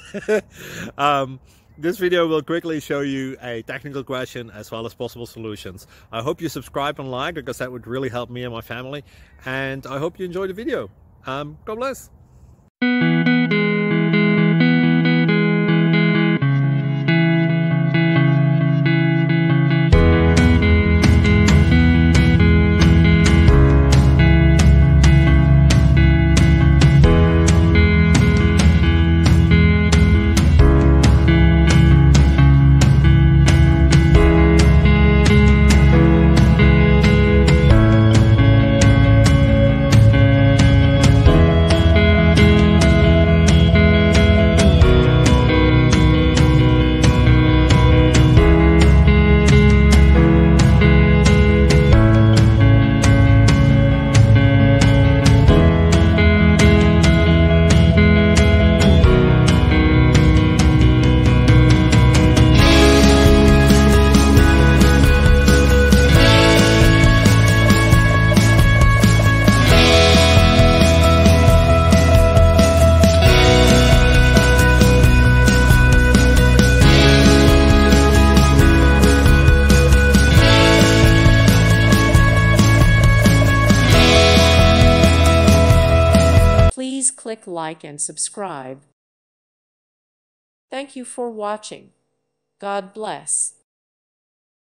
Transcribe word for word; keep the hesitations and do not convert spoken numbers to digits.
um, this video will quickly show you a technical question as well as possible solutions. I hope you subscribe and like, because that would really help me and my family. And I hope you enjoy the video. Um, God bless. Please click like and subscribe. Thank you for watching. God bless.